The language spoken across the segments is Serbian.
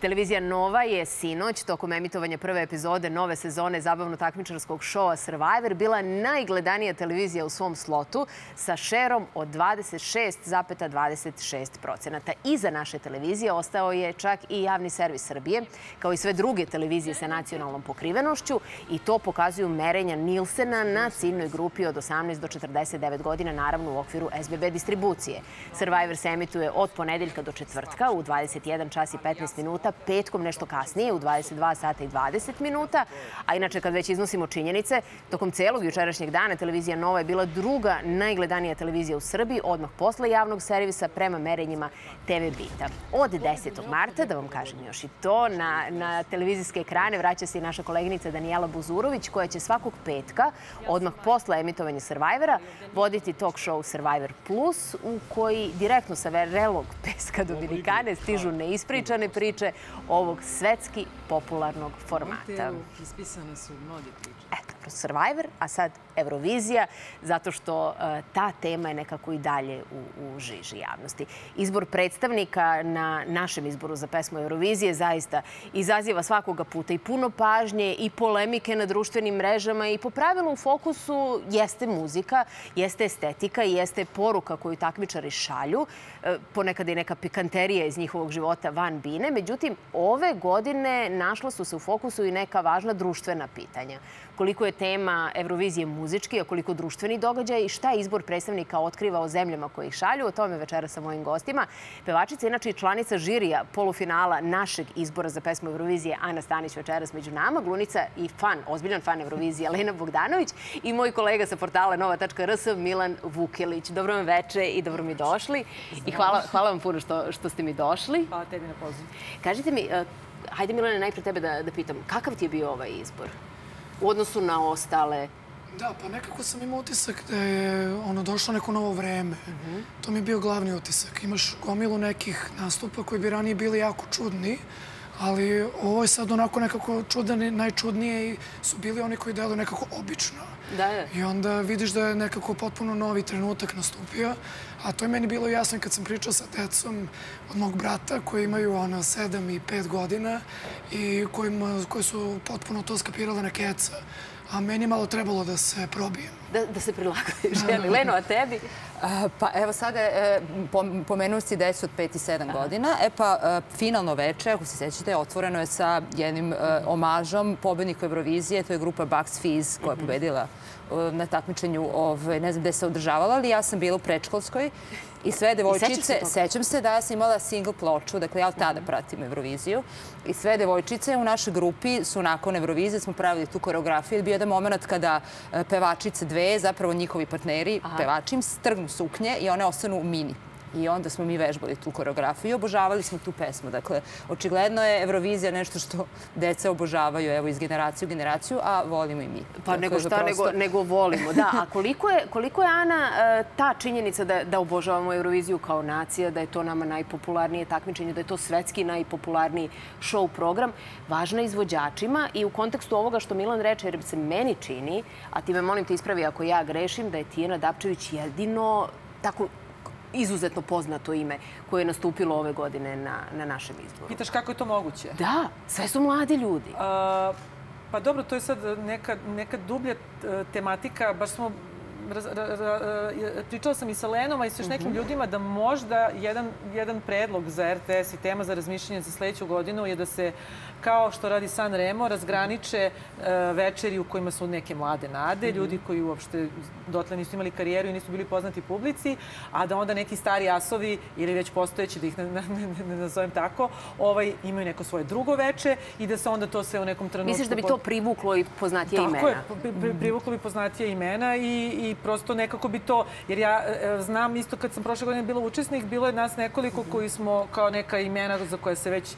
Televizija Nova je sinoć, tokom emitovanja prve epizode nove sezone zabavno-takmičarskog šoa Survivor, bila najgledanija televizija u svom slotu sa šerom od 26,26%. Iza naše televizije ostao je čak i javni servis Srbije, kao i sve druge televizije sa nacionalnom pokrivenošću, i to pokazuju merenja Nilsena na ciljnoj grupi od 18 do 49 godina, naravno u okviru SBB distribucije. Survivor se emituje od ponedeljka do četvrtka u 21 čas i 15 minuta, petkom nešto kasnije u 22 sata i 20 minuta. A inače, kad već iznosimo činjenice, tokom celog jučerašnjeg dana televizija Nova je bila druga najgledanija televizija u Srbiji, odmah posle javnog servisa prema merenjima TV Bita. Od 10. marta, da vam kažem još i to, na televizijske ekrane vraća se i naša koleginica Danijela Buzurović, koja će svakog petka, odmah posle emitovanja Survivora, voditi talk show Survivor Plus, u koji direktno sa vrelog peska Dominikane stižu neispričane priče ovog svetski popularnog formata. Ispisane su mnoge priče. Eto, Survivor, a sad Eurovizija, zato što ta tema je nekako i dalje u žiži javnosti. Izbor predstavnika na našem izboru za pesmu Eurovizije zaista izaziva svakoga puta i puno pažnje i polemike na društvenim mrežama, i po pravilu u fokusu jeste muzika, jeste estetika i jeste poruka koju takmičari šalju, ponekad i neka pikanterija iz njihovog života van bine. Međutim, ove godine našla su se u fokusu i neka važna društvena pitanja. Koliko je tema Eurovizije muzički, a koliko društveni događaj i šta izbor predstavnika otkriva o zemljama koje ih šalju. O tome večera sa mojim gostima. Pevačica, inače i članica žirija polufinala našeg izbora za pesmu Eurovizije, Ana Stanić, večeras među nama, glunica i ozbiljan fan Eurovizije, Lena Bogdanović, i moj kolega sa portala nova.rs, Milan Vukelić. Dobro vam veče i dobro mi došli. I hvala vam puno što ste mi došli. Hvala tebi na pozivu. Kažite mi, hajde Milane, najpre tebe da pitam, kakav ti je bio ovaj izbor u odnosu na ostale? Da, pa nekako sam imao utisak da je došlo neko novo vreme. To mi je bio glavni utisak. Imaš gomilu nekih nastupa koji bi ranije bili jako čudni, ali ovo je sad onako nekako najčudnije su bili oni koji deluju nekako obično. I onda vidiš da je nekako potpuno novi trenutak nastupio, a to je meni bilo jasno kad sam pričao sa decom od mog brata koji imaju 7 i 5 godina i koji su potpuno to skapirale na keca. A meni je malo trebalo da se probijem. Da se prilagodiš. Leno, a tebi? Pa evo sada, pomenuo si decu od 5 i 7 godina. Pa finalno veče, ako se sećate, otvoreno je sa jednim omažom pobedniku Eurovizije. To je grupa Bucks Fizz koja je pobedila na takmičenju, ne znam gde se održavala, ali ja sam bila u predškolskoj i sve devojčice, sećam se da sam imala single ploču, dakle ja od tada pratim Euroviziju, i sve devojčice u našoj grupi su nakon Eurovizije, smo pravili tu koreografiju, bio jedan moment kada pevačice dve, zapravo njihovi partneri, pevačim, strgnu suknje i one ostanu u mini. I onda smo mi vežbali tu koreografiju i obožavali smo tu pesmu. Dakle, očigledno je Eurovizija nešto što deca obožavaju, evo, iz generacije u generaciju, a volimo i mi. Pa nego šta, nego volimo, da. A koliko je, Ana, ta činjenica da obožavamo Euroviziju kao nacija, da je to nama najpopularnije takmičenje, da je to svetski najpopularniji show program, važna izvođačima, i u kontekstu ovoga što Milan reče, jer se meni čini, a ti me molim te ispravi ako ja grešim, da je Tijana Dapčević jedino tako izuzetno poznato ime koje je nastupilo ove godine na našem izboru. Pitaš kako je to moguće? Da, sve su mladi ljudi. Pa dobro, to je sad neka dublja tematika. Baš smo pričala sam i sa Lenom, a i sa još nekim ljudima, da možda jedan predlog za RTS i tema za razmišljanje za sledeću godinu je da se, kao što radi San Remo, razgraniče večeri u kojima su neke mlade nade, ljudi koji uopšte dotle nisu imali karijeru i nisu bili poznati publici, a da onda neki stari asovi, ili već postojeći, da ih ne nazovem tako, imaju neko svoje drugo veče i da se onda to sve u nekom trenutku... Misliš da bi to privuklo i poznatije imena? Tako je, privuklo bi poznatije imena i prosto nekako bi to, jer ja znam isto kad sam prošle godine bila učesnik, bilo je nas nekoliko koji smo kao neka imena za koje se već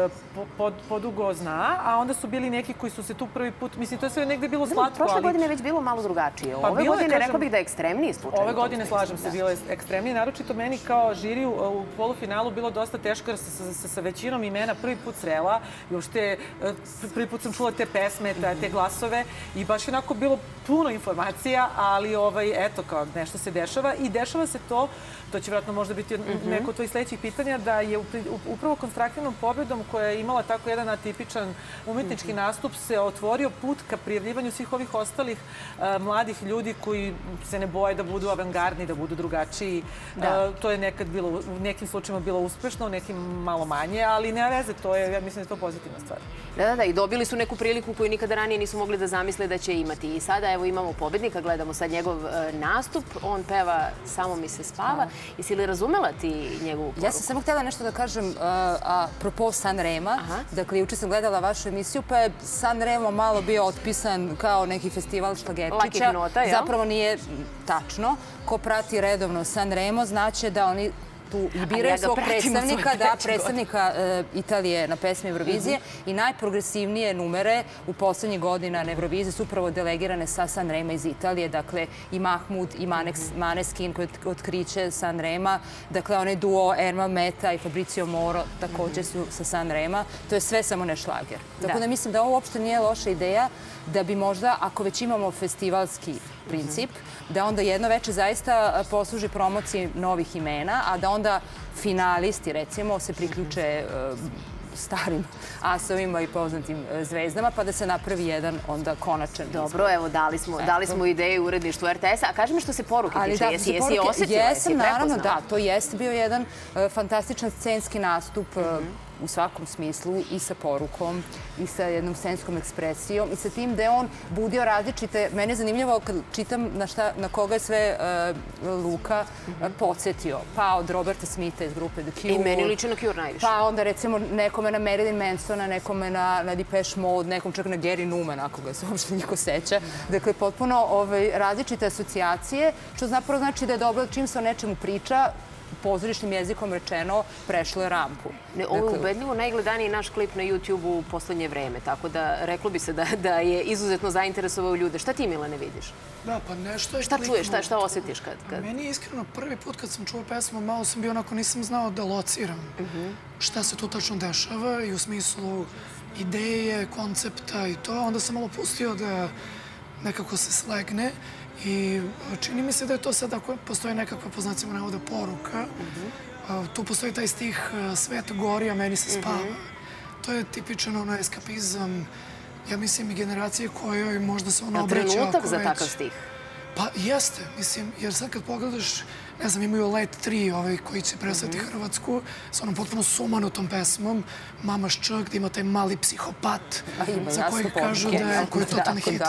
podugo zna, a onda su bili neki koji su se tu prvi put, mislim, to je sve negde bilo slatko, ali... Prošle godine je već bilo malo drugačije. Ove godine rekla bih da je ekstremniji slučaj. Ove godine, slažem se, bilo je ekstremniji. Naročito meni kao žiriju u polufinalu bilo dosta teško jer sam se sa većinom imena prvi put srela i uopšte prvi put sam čula te pesme, te glasove i baš je onako bilo puno informacija, ali eto, kao nešto se dešava i dešava se to će vjerojatno možda biti neko od tvojih sledećih pitanja, da je upravo konstruktivnom pobedom koja je imala tako jedan atipičan umetnički nastup se otvorio put ka prijavljivanju svih ovih ostalih mladih ljudi koji se ne boje da budu avangardni, da budu drugačiji. To je nekad bilo, u nekim slučajima bilo uspešno, u nekim malo manje, ali nema veze, ja mislim da je to pozitivna stvar. Da, i dobili su neku priliku koju nikada ranije nisu mogli da zamisle da će imati. I sada evo imamo pobednika, gledamo sad njegov nastup, on peva Samo mi se spava. Jesi li razumela ti njegovu poruku? Ja sam samo htjela nešto da kažem apropo Sanrema. Dakle, juče sam gledala vašu emisiju, pa je Sanremo malo bio otpisan kao neki festival šlagerčića. Zapravo nije tačno. Ko prati redovno Sanremo znaće da oni tu i biraju svog predstavnika Italije na pesmi Eurovizije i najprogresivnije numere u poslednjih godina na Euroviziji su upravo delegirane sa Sanrema iz Italije. Dakle, i Mahmud i Maneskin koji otkriće Sanrema. Dakle, onaj duo Ermal Meta i Fabrizio Moro također su sa Sanrema. To je sve samo ne šlager. Tako da mislim da ovo uopšte nije loša ideja da bi možda, ako već imamo festivalski princip, da onda jedno veče zaista posluži promociji novih imena, a da onda finalisti, recimo, se priključe starim asovima i poznatim zvezdama, pa da se napravi jedan onda konačan izbor. Dobro, evo, dali smo ideju uredništvu RTS-a. A kaži mi što se poruke tiče, jesi osjetila? Jesam, naravno, da. To jeste bio jedan fantastičan scenski nastup u svakom smislu i sa porukom i sa jednom scenskom ekspresijom i sa tim da je on budio različite. Mene je zanimljivo kad čitam na koga je sve Luka podsjetio. Pa od Roberta Smitha iz grupe The Cure. I meni liči na Cure najviše. Pa onda recimo nekome na Marilyn Mansona, nekome na Depeche Mode, nekom čak na Gary Numan, ako ga se uopšte niko seća. Dakle, potpuno različite asocijacije, što zapravo znači da je dobro čim se o nečemu priča, pozorišnim jezikom rečeno, prešlo je rampu. Ovo je ubedljivo najgledaniji naš klip na YouTube-u u poslednje vreme, tako da reklo bi se da je izuzetno zainteresovao ljude. Šta ti, Milane, vidiš? Da, pa nešto je šta čuješ, šta osjetiš kad... Meni je iskreno prvi put kad sam čuo pesmu, malo sam bio onako, nisam znao da lociram šta se tu tačno dešava i u smislu ideje, koncepta i to. Onda sam malo pustio da nekako se slegne. I čini mi se da je to sad, ako postoji nekakva, po znacima navoda, poruka, tu postoji taj stih Svet gori, a meni se spava. To je tipičan eskapizam, ja mislim, i generacije kojoj možda se ono obraća. Trenutak za takav stih? Pa jeste, mislim, jer sad kad pogledaš, ne znam, imaju Let 3, koji će predstaviti Hrvatsku, sa onom potpuno sumanutom pesmom, Mama Ščak, gdje ima taj mali psihopat, za koji kažu da je totalni hit.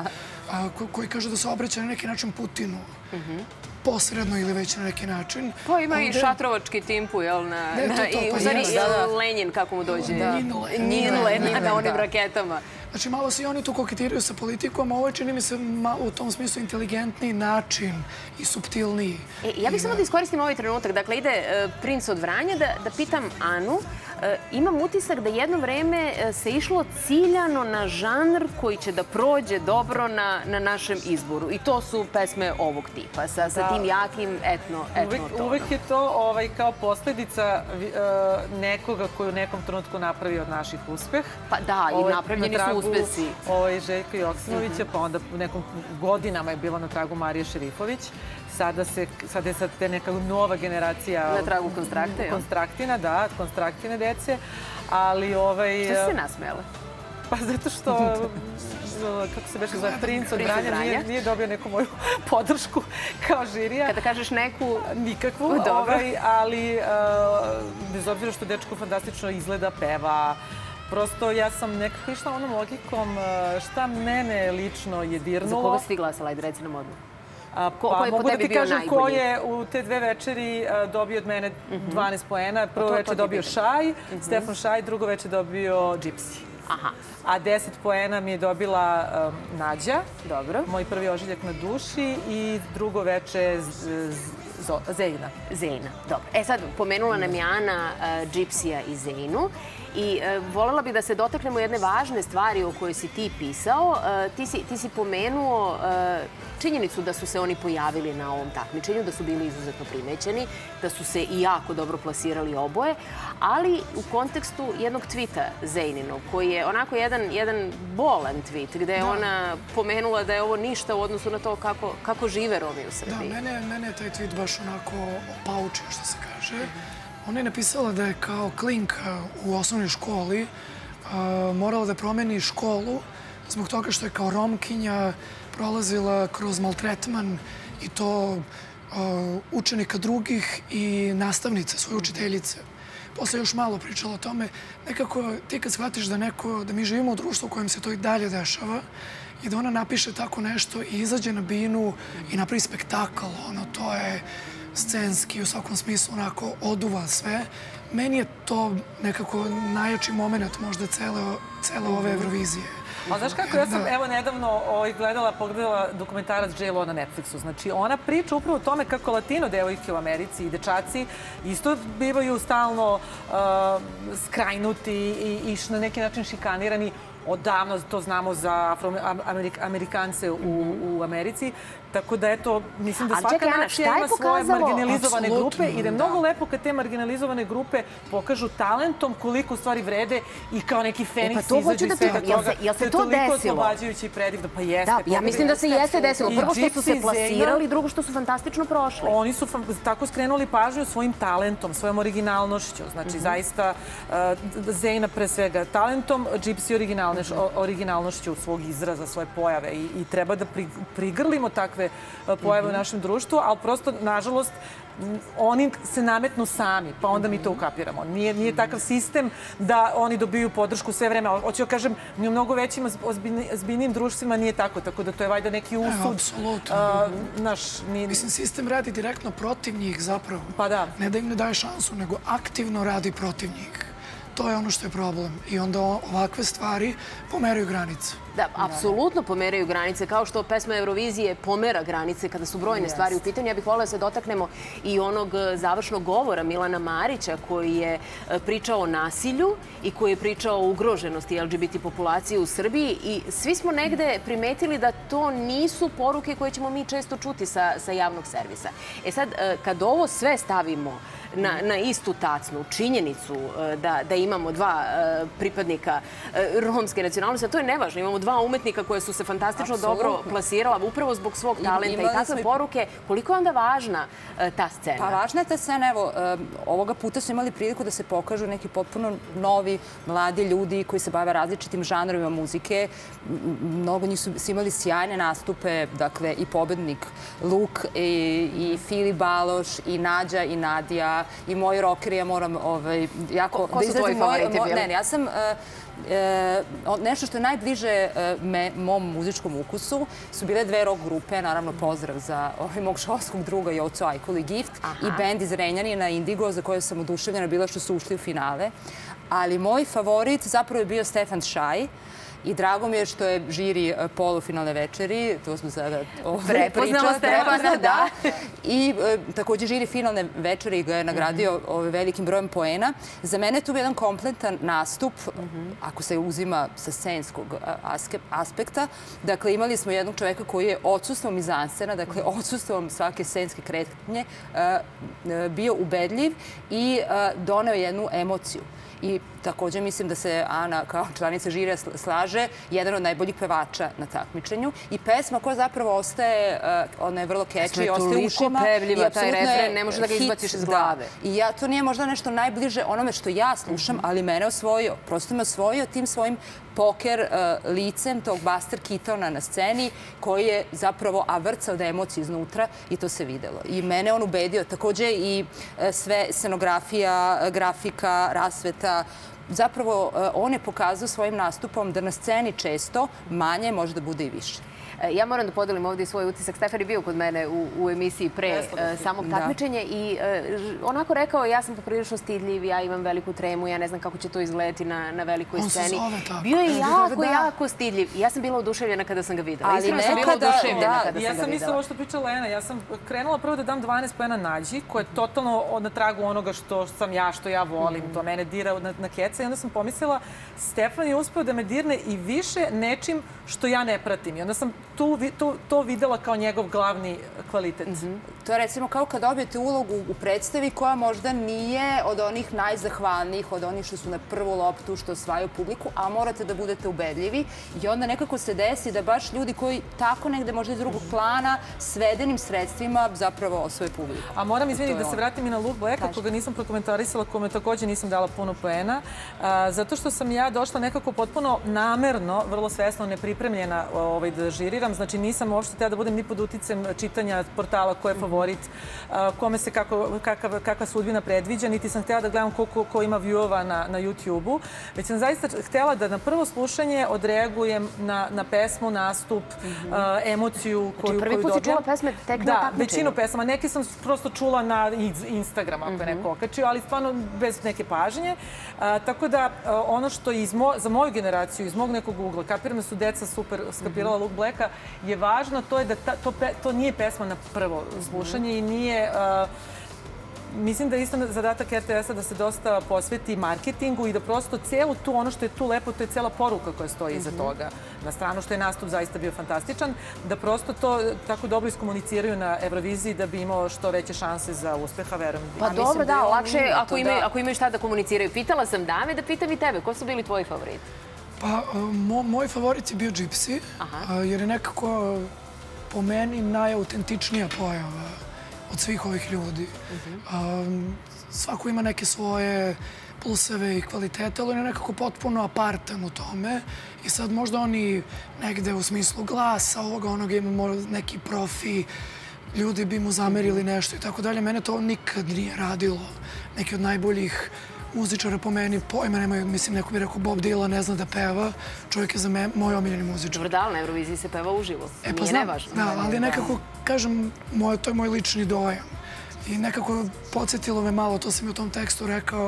Koji kažu da se obraća na neki način Putinu, posredno ili već na neki način. Pa ima i šatrovački timpu, jel? I u stvari Lenin, kako mu dođe. Njin Lenin na onim raketama. Znači, malo se i oni tu koketiraju sa politikom, a ovo je, čini mi se, u tom smislu inteligentniji način i suptilniji. Ja bih samo da iskoristim ovaj trenutak. Dakle, ide princ od Vranja da pitam Anu. Imam utisak da jedno vreme se išlo ciljano na žanr koji će da prođe dobro na našem izboru. I to su pesme ovog tipa, sa tim jakim etno-tonom. Uvek je to kao posljedica nekoga koji u nekom trenutku napravi od naših uspeh. Pa da, i napravljeni su uspesi. Željka Joksimovića, pa onda u nekom godinama je bilo na tragu Marije Šerifović. Sada je te neka nova generacija... Na tragu Konstrakte, jel? Konstraktina, da, Konstraktine dece, ali... Što si se nasmela? Pa zato što, kako se beše zove, princ od Vranja nije dobio neku moju podršku kao žirija. Kada kažeš neku... Nikakvu, ali bez obzira što dečko fantastično izgleda, peva. Prosto ja sam nekako išla onom logikom šta mene lično je dirnulo. Za koga si ti glasala? Ajde, reci nam odmah. Pa mogu da ti kažem ko je u te dve večeri dobio od mene 12 poena. Prvo večer dobio Šaj, Stefan Šaj, drugo večer dobio Gypsy. A 10 poena mi je dobila Nađa, moj prvi ožiljak na duši, i drugo veče Zejna. Zejna, dobro. E sad, pomenula nam je Ana Gypsija i Zejnu. I voljela bih da se dotaknemo jedne važne stvari o kojoj si ti pisao. Ti si pomenuo činjenicu da su se oni pojavili na ovom takmičenju, da su bili izuzetno primećeni, da su se i jako dobro plasirali oboje, ali u kontekstu jednog tvita Zejninog, koji je onako jedan bolan tvit, gde je ona pomenula da je ovo ništa u odnosu na to kako žive Romi u Srbiji. Da, mene je taj tvit baš onako opaučio, što se kaže. Ona je napisala da je kao klinka u osnovnoj školi morala da promeni školu zbog toga što je kao Romkinja prolazila kroz maltretman i to učenika drugih i nastavnice, svoje učiteljice. Posle još malo pričala o tome. Nekako ti kad shvatiš da mi živimo u društvu u kojem se to i dalje dešava i da ona napiše tako nešto i izađe na binu i napravi spektakl, to je scenski, u svakom smislu onako oduva sve. Meni je to nekako najjači moment možda cele ove Eurovizije. A znaš kako, ja sam evo nedavno pogledala dokumentarac J.Lo na Netflixu. Znači, ona priča upravo o tome kako latino devojke u Americi i dečaci isto bivaju stalno skrajnuti i na neki način šikanirani. Odavno to znamo za Afroamerikance u Americi. Tako da, eto, mislim da svaka nacija ima svoje marginalizovane grupe i da je mnogo lepo kad te marginalizovane grupe pokažu talentom koliko u stvari vrede i kao neki feniks izađu iz svega toga. Jel se to desilo? To je toliko oslobađajuće i predivno. Pa jeste. Da, ja mislim da se jeste desilo. Prvo što su se plasirali, drugo što su fantastično prošli. Oni su tako skrenuli pažnju svojim talentom, svojom originalnošću. Znači, zaista Zejna pre svega talentom, Gypsy originalnošću svog izraza, svoje pojave i treba da prigrlimo takve pojave u našem društvu, ali prosto, nažalost, oni se nametnu sami, pa onda mi to ukapiramo. Nije takav sistem da oni dobiju podršku sve vreme. Hoću da kažem, ni u mnogo većim, ozbiljnijim društvima nije tako, tako da to je valjda neki usud. Apsolutno. Mislim, sistem radi direktno protiv njih zapravo. Pa da. Ne da im ne daje šansu, nego aktivno radi protiv njih. To je ono što je problem. I onda ovakve stvari pomeraju granice. Da, apsolutno pomeraju granice, kao što pesma Eurovizije pomera granice kada su brojne stvari u pitanju. Ja bih voljela da se dotaknemo i onog završnog govora Milana Marića koji je pričao o nasilju i koji je pričao o ugroženosti LGBT populacije u Srbiji i svi smo negde primetili da to nisu poruke koje ćemo mi često čuti sa javnog servisa. E sad, kad ovo sve stavimo na istu tacnu, činjenicu da imamo dva pripadnika romske nacionalnosti, a to je nevažno, imamo dva umetnika koje su se fantastično dobro plasirala upravo zbog svog talenta i takve poruke. Koliko je onda važna ta scena? Pa važna je ta scena. Evo, ovoga puta su imali priliku da se pokažu neki potpuno novi, mladi ljudi koji se bave različitim žanrovima muzike. Mnogo njih su imali sjajne nastupe, dakle i pobednik Luk i Filip Baloš i Nađa i Nadija i moji rokeri. Ja moram jako... Ko su tvoji favoriti bili? Ne, ja sam... Nešto što je najbliže mom muzičkom ukusu su bile dve rock grupe, naravno pozdrav za mog školskog druga Joco Ajkul i Gift i bend iz Renjanina Indigo za koje sam oduševljena bila što su ušli u finale. Ali moj favorit zapravo je bio Stefan Šaj. I drago mi je što je žiri polufinalne večeri, to smo sada prepoznala Stefana, da. I također žiri finalne večeri ga je nagradio velikim brojem poena. Za mene je tu jedan kompletan nastup, ako se uzima sa scenskog aspekta. Dakle, imali smo jednog čoveka koji je odsustvom mizanscena, dakle, odsustvom svake scenske kretnje, bio ubedljiv i doneo jednu emociju. I također mislim da se Ana kao članica žirija slaže, jedan od najboljih pevača na takmičenju. I pesma koja zapravo ostaje, ona je vrlo catchy, ostaje u ušima. Toliko pevljiva, taj refren, ne može da ga izbaciš iz glave. I to nije možda nešto najbliže onome što ja slušam, ali mene osvojio. Prosto me osvojio tim svojim poker licem tog Buster Keatona na sceni koji je zapravo vrcao da emocije iznutra i to se videlo. I mene on ubedio. Također i sve scenografija, grafika, rasveta. Zapravo on je pokazao svojim nastupom da na sceni često manje može da bude i više. Ja moram da podelim ovdje svoj utisak. Stefan je bio kod mene u emisiji pre samog takmičenja i onako rekao, ja sam poprilično stidljiv, ja imam veliku tremu, ja ne znam kako će to izgledati na velikoj sceni. On se zove tako. Bio je jako stidljiv. Ja sam bila oduševljena kada sam ga videla. Ali nekada, ja sam mislila ovo što pričala Lena. Ja sam krenula prvo da dam 12 poena Nađi, koja je totalno na tragu onoga što sam ja, što ja volim. To mene dira na keca i onda sam pomislila Stefan je uspeo da me dirne i više nečim što ja ne pratim. I onda sam to videla kao njegov glavni kvalitet. To je recimo kao kad dobijete ulogu u predstavi koja možda nije od onih najzahvalnijih, od onih što su na prvu loptu, što osvajaju publiku, a morate da budete ubedljivi i onda nekako se desi da baš ljudi koji tako negde možda iz drugog plana svedenim sredstvima zapravo osvoje publiku. A moram izviniti da se vratim i na Luke Blacka, koga nisam prokomentarisala, kome također nisam dala puno poena, zato što sam ja došla nekako potpuno namerno, vrlo svesno nepripremljena da žiriram. Znači nisam uopšte htjela da budem ni pod uticem čitanja portala ko je favorit, kome se kakva sudbina predviđa, niti sam htjela da gledam ko ima viewova na YouTube-u, već sam zaista htjela da na prvo slušanje odreagujem na pesmu, nastup, emociju koju dobijam. Prvi put si čula pesme tek na takmičenju? Da, većinu pesama. Neke sam prosto čula na Instagrama, ako je neko okačio, ali stvarno bez neke pažnje. Tako da ono što je za moju generaciju, iz mog nekog ugla, kapiram da su deca super skapirala Luke Blacka, je važno to je da to nije pesma na prvo slušanje i nije... Mislim da je isto zadatak RTS-a da se dosta posveti marketingu i da prosto celu tu, ono što je tu lepo, to je cela poruka koja stoji iza toga. Na stranu što je nastup zaista bio fantastičan, da prosto to tako dobro iskomuniciraju na Euroviziji da bi imao što veće šanse za uspeha, verujem. Pa dobro, da, lakše ako imaju šta da komuniciraju. Pitala sam dame, da pitam i tebe. Ko su bili tvoji favoriti? Pa, moj favorit je bio Gypsy, jer je nekako po meni najautentičnija pojava od svih ovih ljudi. Svako ima neke svoje pluseve i kvalitete, ali on je nekako potpuno apartan u tome. I sad možda oni negde u smislu glasa, ovoga, onoga ima neki profi, ljudi bi mu zamerili nešto i tako dalje. Mene to nikad nije radilo. Neki od najboljih muzičara po meni pojma nemaju, mislim, neko bi rekao Bob Dylan ne zna da peva, čovjek je za moj omiljeni muzičar. Dobro, da, na Euroviziji se peva uživo. Nije nevažno. Da, ali nekako, kažem, to je moj lični dojam. I nekako podsjetilo me malo, to sam i u tom tekstu rekao,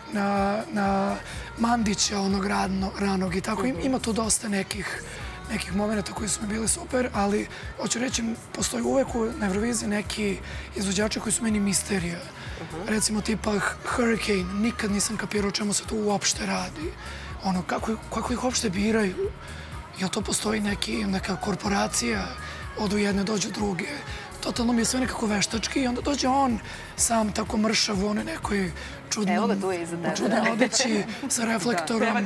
na Mandića, onog ranog i tako. Ima tu dosta nekih momenta koji su mi bili super, ali hoću reći, postoji uvek na Euroviziji neki izvođači koji su meni misterija. Recimo tipa Hurricane, nikad nisam kapirao o čemu se tu uopšte radi. Ono, kako ih uopšte biraju? Jel to postoji neka korporacija, odu jedne, dođu druge? Totalno mi je sve nekako veštački i onda dođe on sam tako mršav u onoj nekoj čudnoj odeći sa reflektorom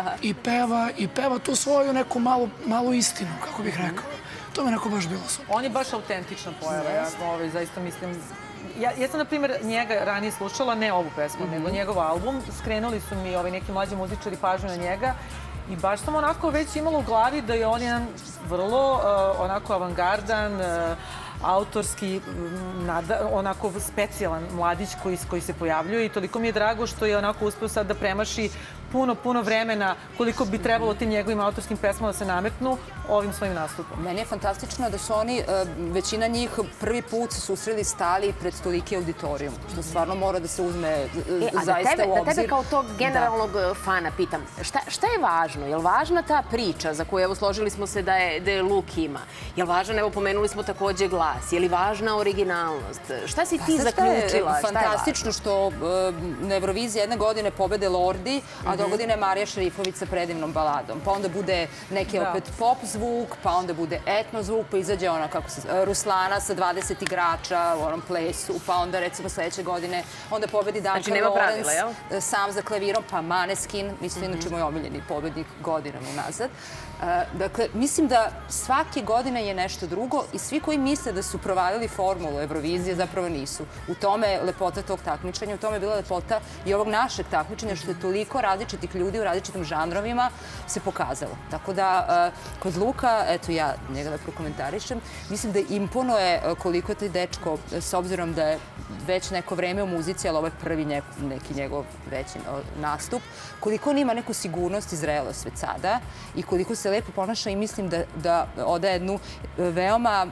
i peva tu svoju neku malu istinu, kako bih rekao. To me neko baš bilo super. On je baš autentična pojava, ja zaista mislim. Ja sam, na primjer, njega ranije slušala, ne ovu pesmu, nego njegov album. Skrenuli su mi neki mlađi muzičari pažnju na njega i baš sam onako već imala u glavi da je on jedan vrlo onako avangardan, autorski, onako specijalan mladić koji se pojavljuje i toliko mi je drago što je onako uspeo sad da premaši puno vremena koliko bi trebalo tim njegovim autorskim pesmama da se nametnu ovim svojim nastupom. Meni je fantastično da su oni, većina njih, prvi put se susreli stali pred toliki auditorijum, što stvarno mora da se uzme zaista u obzir. Da tebe kao tog generalnog fana pitam, šta je važno? Je li važna ta priča za koju, evo, složili smo se da je Luke ima? Je li važan, evo, pomenuli smo također glas? Je li važna originalnost? Šta si ti zaključila? Fantastično što na Euroviziji jedne godine pobede Lordi, a dogodine Marija Šerifović sa predivnom baladom. Pa onda bude neki opet pop zvuk, pa onda bude etno zvuk, pa izađe ona, Ruslana sa 20 igrača u onom plesu, pa onda recimo sljedeće godine onda pobedi Duncan Lawrence sam za klavirom, pa Maneskin, mislim, inače moj omiljeni pobednik godinama unazad. Dakle, mislim da svake godine je nešto drugo i svi koji misle da su provalili formulu Eurovizije zapravo nisu. U tome je lepota tog takmičenja, u tome je bila lepota i ovog našeg takmičenja što je toliko različitih različitih ljudi u različitim žanrovima se pokazalo. Tako da, kod Luka, eto ja njega da prokomentarišem, mislim da imponuje koliko je taj dečko, s obzirom da je već neko vreme u muzici, ali ovo je prvi neki njegov veći nastup, koliko on ima neku sigurnost i zrelost već sada i koliko se lepo ponaša i mislim da odaje jednu veoma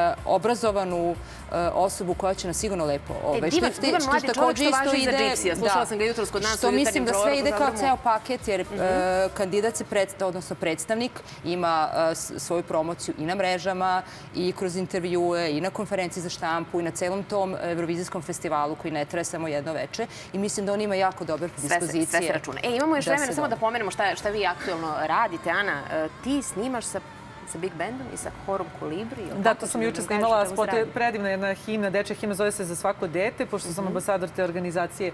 obrazovanu osobu koja će nas sigurno lepo štititi. Divan mladi čovjek što važi i za Gypsija. Slušala sam ga jutros kod nas u jutarnjem mislim da sve ide kao ceo paket, jer kandidat se odnosno predstavnik ima svoju promociju i na mrežama i kroz intervjue i na konferenciji za štampu i na celom tom Eurovizijskom festivalu koji ne traje samo jedno veče i mislim da on ima jako dobre dispozicije. Sve se računa. Imamo još vremena samo da pomenemo šta vi aktuelno radite. Ana, ti snimaš sa Big Bandom i sa horom Kolibri. Da, to sam juče snimala. Predivna jedna himna, dečja himna, zove se Za svako dete, pošto sam ambasador te organizacije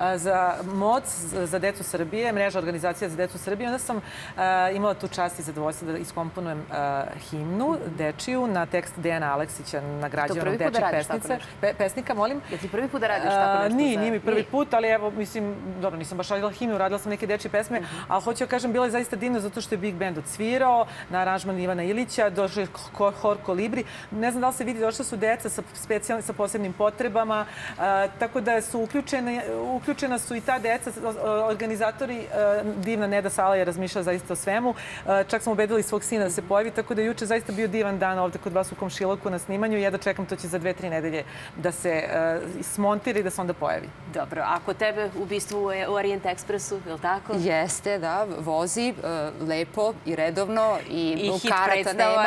za MOC, za decu Srbije, mreža organizacija za decu Srbije. Onda sam imala tu čast i zadovoljstvo da iskomponujem himnu dečiju na tekst Dejana Aleksića, nagrađenog dečjeg pesnika. Molim? Je ti prvi put da radiš tako nešto? Nije mi prvi put, ali evo, mislim, dobro, nisam baš radila himnu, radila sam neke dečje pesme, ali hoću da kažem, bilo je zaista divno zato što je Big Band odsvirao na aranžman Ivana Ilića, došao je hor Kolibri. Ne znam da li se vidi, došla su deca sa posebnim potrebama, tako da su uključena su i ta deca, organizatori, divna Neda Sala je razmišljala zaista o svemu. Čak smo ubedili svog sina da se pojavi, tako da je juče zaista bio divan dan ovde kod vas u Komšiluku na snimanju. Ja da čekam, to će za 2-3 nedelje da se smontira i da se onda pojavi. Dobro, a kod tebe ubistvo u Orient Expressu, je li tako? Jeste, da, vozi lepo i redovno i karata nema.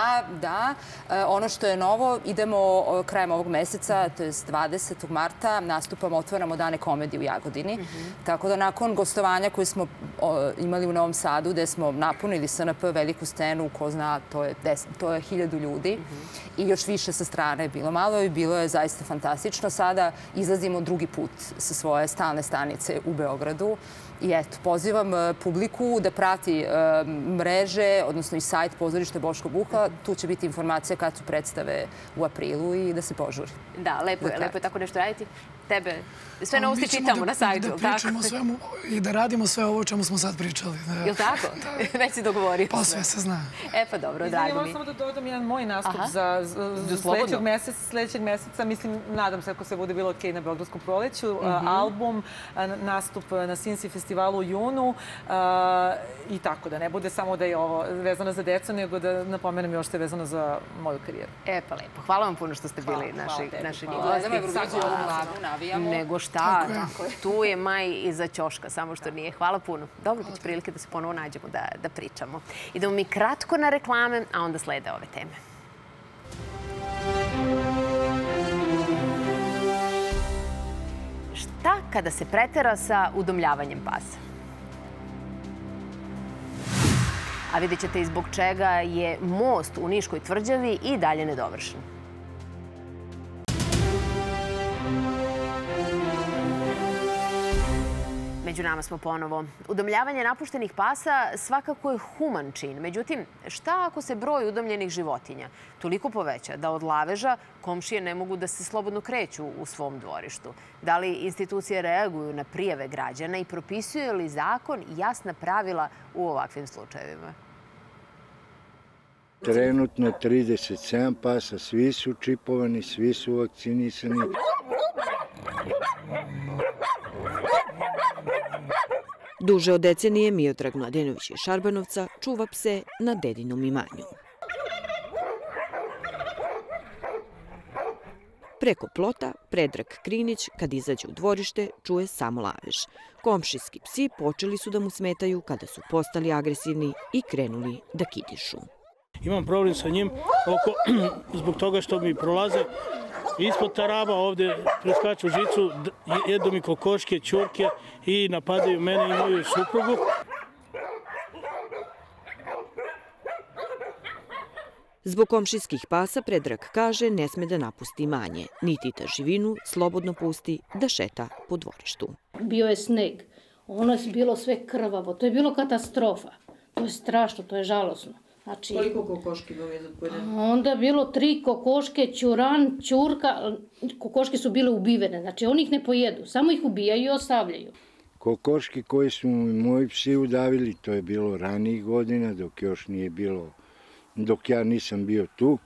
Da. Ono što je novo, idemo krajem ovog meseca, to je 20. marta, nastupamo, otvaramo Dane komedije u Jagodini. Tako da nakon gostovanja koje smo imali u Novom Sadu, gde smo napunili SNP veliku scenu, ko zna, to je 1000 ljudi i još više sa strane je bilo malo i bilo je zaista fantastično. Sada izlazimo drugi put sa svoje stalne stanice u Beogradu. I eto, pozivam publiku da prati mreže, odnosno i sajt Pozorište Boško Buha. Tu će biti informacija kad su predstave u aprilu i da se požuri. Da, lepo je tako nešto raditi. Tebe, sve novosti čitamo na sajtu. Da pričamo svemu i da radimo sve ovo o čemu smo sad pričali. Je li tako? Već si dogovorio. Pa sve se zna. Pa dobro, drago mi. Moram samo da dodam jedan moj nastup za sledećeg meseca. Mislim, nadam se ako se bude bilo okej na Beogradskom proleću. Album, nastup na Sinsi festivalu u junu i tako da ne bude samo da je ovo vezano za decu, nego da napomenem još što je vezano za moju karijeru. Pa lepo. Hvala vam puno što ste bili naši gosti. Nego šta, tu je Maj iza ćoška, samo što nije. Hvala puno. Dobro, bit će prilike da se ponovo nađemo da pričamo. Idemo mi kratko na reklame, a onda slede ove teme. Šta kada se pretera sa udomljavanjem pasa? A vidjet ćete i zbog čega je most u Niškoj tvrđavi i dalje nedovršen. Među nama smo ponovo. Udomljavanje napuštenih pasa svakako je human čin. Međutim, šta ako se broj udomljenih životinja toliko poveća da od laveža komšije ne mogu da se slobodno kreću u svom dvorištu? Da li institucije reaguju na prijave građana i propisuje li zakon jasna pravila u ovakvim slučajevima? Trenutno 37 pasa, svi su čipovani, svi su vakcinisani. Duže od decenije Miodrag Mladenović iz Šarbanovca čuva pse na dedinom imanju. Preko plota Predrag Krinić, kad izađe u dvorište, čuje samo lavež. Komšijski psi počeli su da mu smetaju kada su postali agresivni i krenuli da kidišu. Imam problem sa njim zbog toga što mi prolaze ispod taraba, ovde preskaču žicu, jedu mi kokoške, ćurke i napadaju mene i moju suprugu. Zbog komšijskih pasa Predrag kaže ne sme da napusti imanje, niti da živinu slobodno pusti da šeta po dvorištu. Bio je sneg, ono je bilo sve krvavo, to je bilo katastrofa. To je strašno, to je žalosno. Koliko kokoški vam je zatvoreno? Onda je bilo 3 kokoške, ćuran, ćurka. Kokoške su bile ubivene, znači oni ih ne pojedu, samo ih ubijaju i ostavljaju. Kokoški koji su moji psi udavili, to je bilo ranijih godina, dok još nije bilo, dok ja nisam bio tu.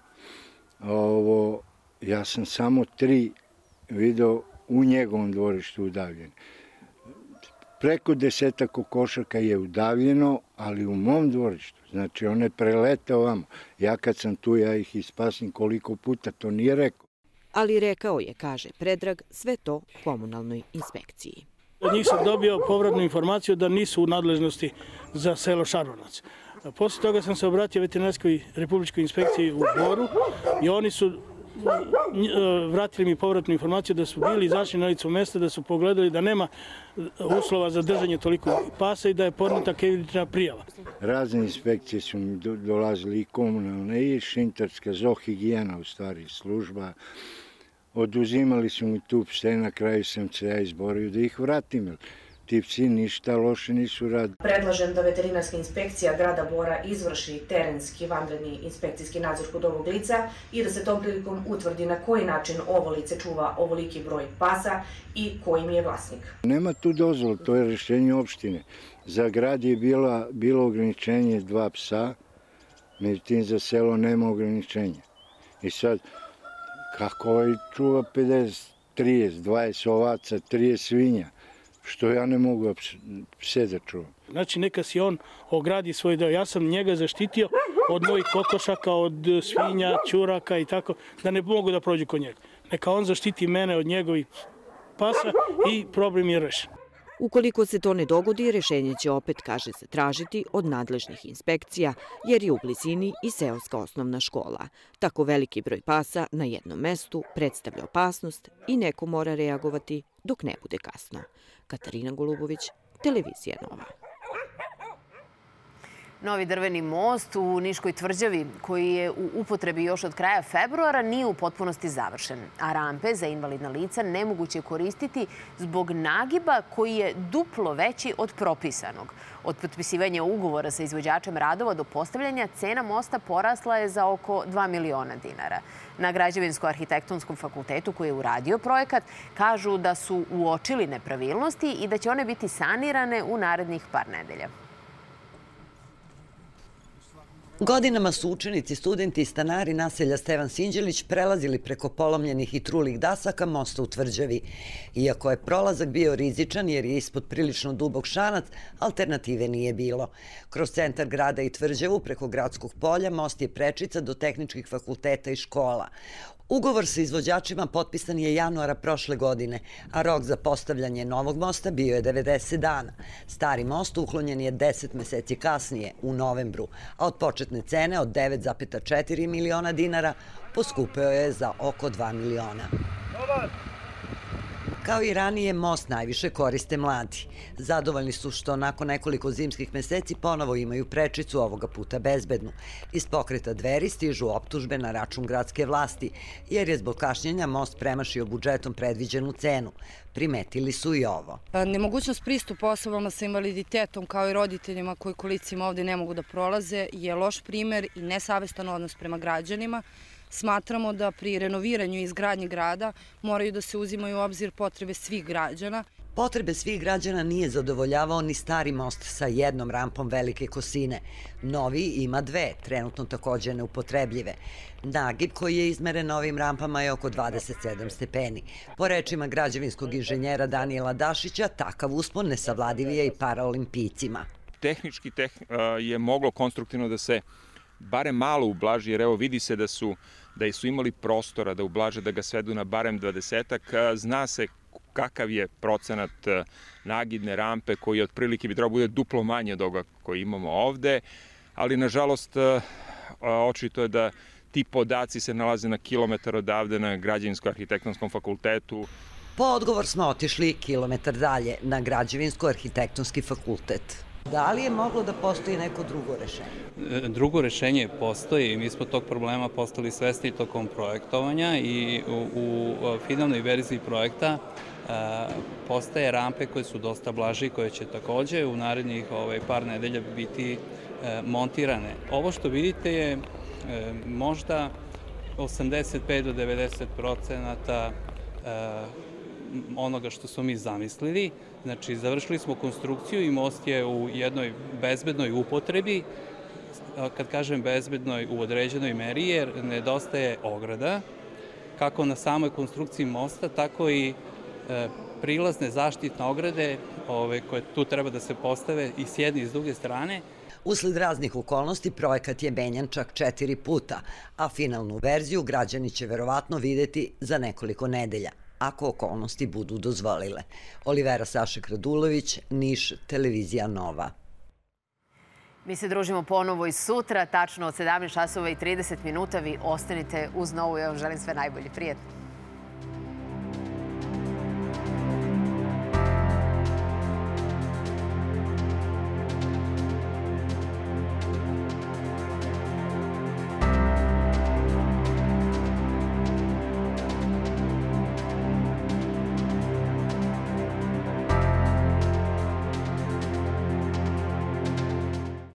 Ja sam samo 3 video u njegovom dvorištu udavljene. Preko 10 kokošaka je udavljeno, ali u mom dvorištu. Znači, on je preletao vamo. Ja kad sam tu, ja ih ispasim koliko puta, to nije rekao. Ali rekao je, kaže Predrag, sve to komunalnoj inspekciji. Od njih sam dobio povratnu informaciju da nisu u nadležnosti za selo Šaronac. Posle toga sam se obratio veterinarskoj republičkoj inspekciji u Boru i oni su vratili mi povratnu informaciju da su bili izašli na licu mesta, da su pogledali da nema uslova za držanje toliko pasa i da je podneta krivična prijava. Razne inspekcije su mi dolazili i komunalne i šintarska, zoohigijena u stvari služba. Oduzimali su mi tu pse, na kraju sam se ja izborio da ih vratim. Ti psi ništa loše nisu radili. Predlažem da veterinarska inspekcija grada Bora izvrši terenski vanredni inspekcijski nadzor kod ovog lica i da se tom prilikom utvrdi na koji način ovo lice čuva ovoliki broj pasa i kojim je vlasnik. Nema tu dozvolu, to je rešenje opštine. Za grad je bilo ograničenje 2 psa, međutim za selo nema ograničenja. I sad, kako ovaj čuva 50, 30, 20 ovaca, 30 svinja, što ja ne mogu pse da čuvam. Znači, neka si on ogradi svoj deo. Ja sam njega zaštitio od mojih kokošaka, od svinja, ćuraka i tako, da ne mogu da prođu kod njega. Neka on zaštiti mene od njegovih pasa i problem je rešen. Ukoliko se to ne dogodi, rešenje će opet, kaže se, tražiti od nadležnih inspekcija, jer je u blizini i seoska osnovna škola. Tako veliki broj pasa na jednom mestu predstavlja opasnost i neko mora reagovati dok ne bude kasno. Katarina Golubović, Televizija Nova. Novi drveni most u Niškoj tvrđavi, koji je u upotrebi još od kraja februara, nije u potpunosti završen. A rampe za invalidna lica nemoguće koristiti zbog nagiba koji je duplo veći od propisanog. Od potpisivanja ugovora sa izvođačem radova do postavljanja, cena mosta porasla je za oko 2 miliona dinara. Na Građevinsko-arhitektonskom fakultetu koji je uradio projekat kažu da su uočili nepravilnosti i da će one biti sanirane u narednih par nedelja. Godinama su učenici, studenti i stanari naselja Stevan Sinđelić prelazili preko polomljenih i trulih dasaka mosta u Tvrđavi. Iako je prolazak bio rizičan jer je ispod prilično dubok šanac, alternative nije bilo. Kroz centar grada i Tvrđavu preko Gradskog polja most je prečica do tehničkih fakulteta i škola. Ugovor sa izvođačima potpisan je januara prošle godine, a rok za postavljanje novog mosta bio je 90 dana. Stari most uklonjen je 10 meseci kasnije, u novembru, a od početne cene od 9,4 miliona dinara poskupeo je za oko 2 miliona. Kao i ranije, most najviše koriste mladi. Zadovoljni su što nakon nekoliko zimskih meseci ponovo imaju prečicu, ovoga puta bezbednu. Iz Pokreta Dveri stižu optužbe na račun gradske vlasti, jer je zbog kašnjenja most premašio budžetom predviđenu cenu. Primetili su i ovo. Nemogućnost pristupa osobama sa invaliditetom kao i roditeljima koji kolicima ovde ne mogu da prolaze je loš primer i nesavestan odnos prema građanima. Smatramo da pri renoviranju i izgradnji grada moraju da se uzimaju u obzir potrebe svih građana. Potrebe svih građana nije zadovoljavao ni stari most sa jednom rampom velike kosine. Novi ima 2, trenutno takođe neupotrebljive. Nagib koji je izmeren ovim rampama je oko 27 stepeni. Po rečima građevinskog inženjera Danijela Dašića, takav uspon nesavladiv je i paraolimpijcima. Tehnički je moglo konstruktivno da se barem malo ublaži, jer evo vidi se da su imali prostora da ublaže, da ga svedu na barem 20-ak. Zna se kakav je procenat nagibne rampe koji otprilike bi trebao bude duplo manje od ovoga koji imamo ovde, ali nažalost očito je da ti podaci se nalaze na kilometar odavde na Građevinsko-arhitektonskom fakultetu. Po odgovor smo otišli kilometar dalje na Građevinsko-arhitektonski fakultet. Da li je moglo da postoji neko drugo rešenje? Drugo rešenje postoji. Mi smo tog problema postali svesni tokom projektovanja i u finalnoj verziji projekta postaje rampe koje su dosta blaže i koje će takođe u narednih par nedelja biti montirane. Ovo što vidite je možda 85 do 90% onoga što smo mi zamislili. Znači, završili smo konstrukciju i most je u jednoj bezbednoj upotrebi. Kad kažem bezbednoj, u određenoj meri, jer nedostaje ograda, kako na samoj konstrukciji mosta, tako i prilazne zaštitne ograde koje tu treba da se postave i s jedne i s druge strane. Usled raznih okolnosti projekat je menjan čak 4 puta, a finalnu verziju građani će verovatno videti za nekoliko nedelja, ako okolnosti budu dozvolile. Olivera Sašek Radulović, Niš, Televizija Nova. Mi se družimo ponovo i sutra, tačno od 17 časova i 30 minuta. Vi ostanite uz Novu i ja vam želim sve najbolje. Prijetno.